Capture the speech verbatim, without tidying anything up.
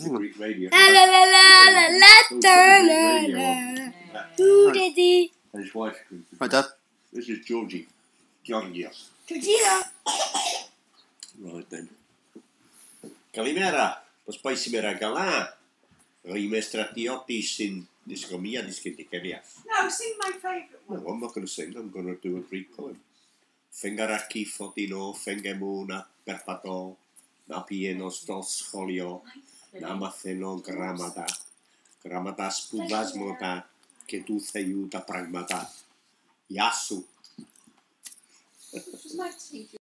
the Greek radio. La la la la la la la la. Who did he? And his wife. Right, Dad. This is Georgie. Georgios. Georgina. Right then. Kalimera. Pospaisimme ragalaa. Rime stratiotis in discomia discenticarias. No, sing my favourite one. No, I'm not going to sing. I'm going to do a Greek poem. Fengaraki fotino, fengemuna, perpato, napienos tos scholio, namatheno grammata, grammata spuvasmota, ketutheuta pragmata. Yasu. Which was my teacher.